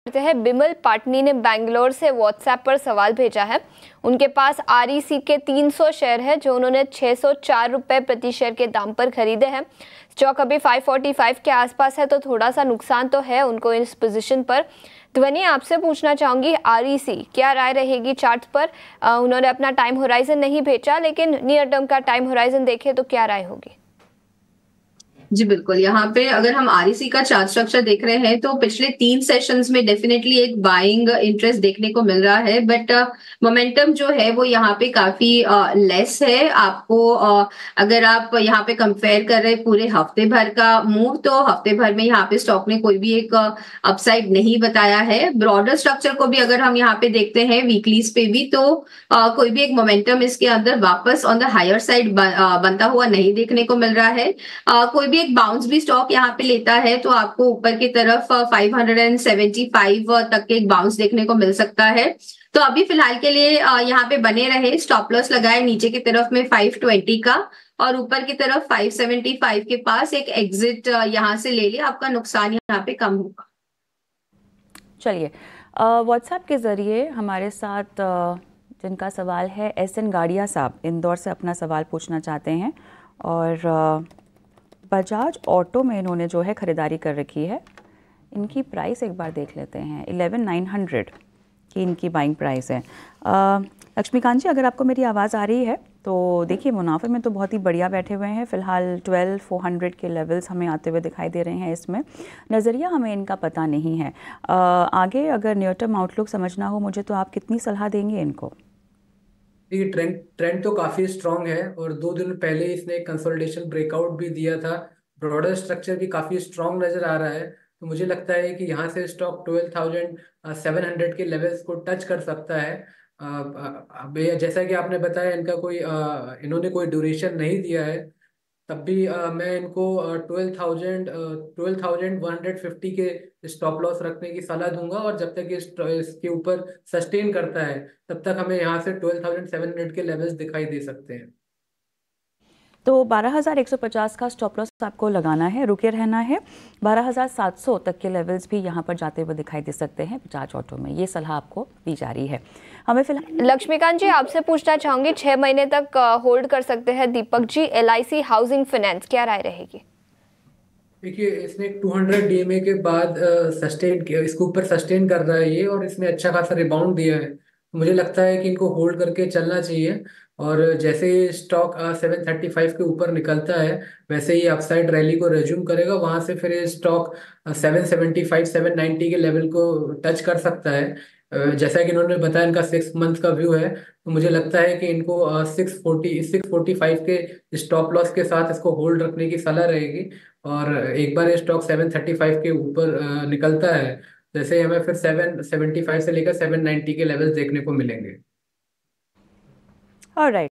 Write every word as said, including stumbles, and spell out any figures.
करते हैं। बिमल पाटनी ने बैंगलोर से व्हाट्सएप पर सवाल भेजा है। उनके पास आरईसी के तीन सौ शेयर है जो उन्होंने छह सौ चार रुपए प्रति शेयर के दाम पर खरीदे हैं। स्टॉक अभी पाँच सौ पैंतालीस के आसपास है, तो थोड़ा सा नुकसान तो है उनको इस पोजीशन पर। ध्वनि, आपसे पूछना चाहूंगी आरईसी क्या राय रहेगी चार्ट पर? आ, उन्होंने अपना टाइम होराइजन नहीं भेजा, लेकिन नियर टर्म का टाइम होराइजन देखें तो क्या राय होगी? जी बिल्कुल, यहाँ पे अगर हम आरईसी का चार्ट स्ट्रक्चर देख रहे हैं तो पिछले तीन सेशंस में डेफिनेटली एक बाइंग इंटरेस्ट देखने को मिल रहा है, बट मोमेंटम जो है वो यहाँ पे काफी लेस है। आपको uh, अगर आप यहाँ पे कंपेयर कर रहे हैं पूरे हफ्ते भर का मूव, तो हफ्ते भर में यहाँ पे स्टॉक ने कोई भी एक अपसाइड uh, नहीं बताया है। ब्रॉडर स्ट्रक्चर को भी अगर हम यहाँ पे देखते हैं वीकलीज पे भी, तो uh, कोई भी एक मोमेंटम इसके अंदर वापस ऑन द हायर साइड बनता हुआ नहीं देखने को मिल रहा है। uh, कोई भी एक बाउंस भी स्टॉक यहाँ पे लेता है तो आपको ऊपर की तरफ पाँच सौ पचहत्तर तक के एक बाउंस देखने को मिल सकता है। तो अभी फिलहाल के लिए यहाँ पे बने रहे, स्टॉप लॉस लगाए नीचे की तरफ में पाँच सौ बीस का, और ऊपर की तरफ पाँच सौ पचहत्तर के पास एक एग्जिट यहाँ से ले लिया, आपका नुकसान यहाँ पे कम होगा। चलिए, व्हाट्सएप के जरिए हमारे साथ जिनका सवाल है, एस एन गाड़िया साहब इंदौर से अपना सवाल पूछना चाहते हैं, और बजाज ऑटो में इन्होंने जो है ख़रीदारी कर रखी है। इनकी प्राइस एक बार देख लेते हैं, इलेवन नाइन हंड्रेड की इनकी बाइंग प्राइस है। लक्ष्मीकांत जी, अगर आपको मेरी आवाज़ आ रही है तो देखिए, मुनाफे में तो बहुत ही बढ़िया बैठे हुए हैं। फ़िलहाल ट्वेल्व फोर हंड्रेड के लेवल्स हमें आते हुए दिखाई दे रहे हैं। इसमें नज़रिया हमें इनका पता नहीं है। आ, आगे अगर नियर टर्म आउटलुक समझना हो मुझे, तो आप कितनी सलाह देंगे इनको? ये ट्रेंड ट्रेंड तो काफी स्ट्रांग है, और दो दिन पहले इसने कंसोलिडेशन ब्रेकआउट भी दिया था। ब्रॉडर स्ट्रक्चर भी काफी स्ट्रांग नजर आ रहा है, तो मुझे लगता है कि यहाँ से stock twelve thousand seven hundred के लेवल्स को टच कर सकता है। अ, अ, जैसा कि आपने बताया, इनका कोई अ, इन्होंने कोई ड्यूरेशन नहीं दिया है, तब भी अ, मैं इनको twelve thousand twelve thousand one hundred fifty के स्टॉप लॉस रखने की सलाह दूंगा, और जब तक इस इसके ऊपर सस्टेन करता है तब तक हमें यहाँ से ट्वेल्व थाउजेंड सेवन हंड्रेड के लेवल्स दिखाई दे सकते हैं। तो बारह हज़ार एक सौ पचास का स्टॉप लॉस आपको लगाना है, रुके रहना है। बारह हज़ार सात सौ तक के लेवल्स भी यहाँ पर जाते हुए दिखाई दे सकते हैं बजाज ऑटो में। ये सलाह आपको दी जा रही है। हमें फिलहाल लक्ष्मीकांत जी, आपसे पूछना चाहूंगी, छह महीने तक होल्ड कर सकते हैं Deepak ji LIC housing finance, क्या राय रहेगी? देखिए, इसने टू हंड्रेड डीएमए के बाद सस्टेन किया, इसके ऊपर सस्टेन कर रहा है ये, और इसने अच्छा खासा रिबाउंड दिया है। तो मुझे लगता है कि इनको होल्ड करके चलना चाहिए, और जैसे ही स्टॉक सेवन थर्टी फाइव के ऊपर निकलता है वैसे ही अपसाइड रैली को रेज्यूम करेगा। वहां से फिर ये stock seven seventy five seven ninety के लेवल को टच कर सकता है। अ, जैसा कि इन्होंने बताया, इनका सिक्स मंथ का व्यू है, तो मुझे लगता है कि इनको six forty six forty five के स्टॉप लॉस के साथ इसको होल्ड रखने की सलाह रहेगी। और एक बार ये स्टॉक सेवन थर्टी फाइव के ऊपर अ, निकलता है, जैसे ही हमें फिर सेवन सेवेंटी फाइव से लेकर सेवन नाइन्टी के लेवल्स देखने को मिलेंगे। ऑलराइट।